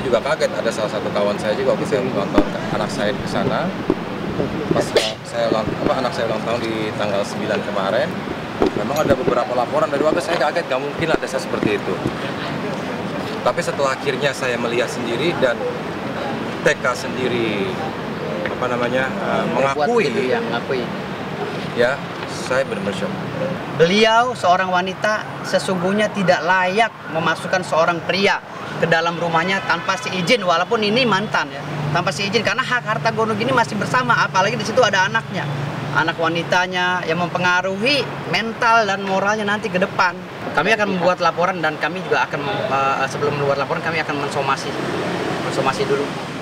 juga kaget, ada salah satu kawan saya juga waktu saya ulang tahun anak saya di sana. Pas anak saya ulang tahun di tanggal 9 kemarin, memang ada beberapa laporan dari warga. Saya kaget, nggak mungkin ada saya seperti itu. Tapi setelah akhirnya saya melihat sendiri dan TK sendiri mengakui, ya saya benar-benar shock. Beliau seorang wanita sesungguhnya tidak layak memasukkan seorang pria ke dalam rumahnya tanpa seizin, walaupun ini mantan ya, tanpa seizin, karena hak harta gono gini masih bersama, apalagi di situ ada anaknya, anak wanitanya yang mempengaruhi mental dan moralnya nanti ke depan. Kami akan membuat laporan dan kami juga akan sebelum membuat laporan kami akan mensomasi dulu.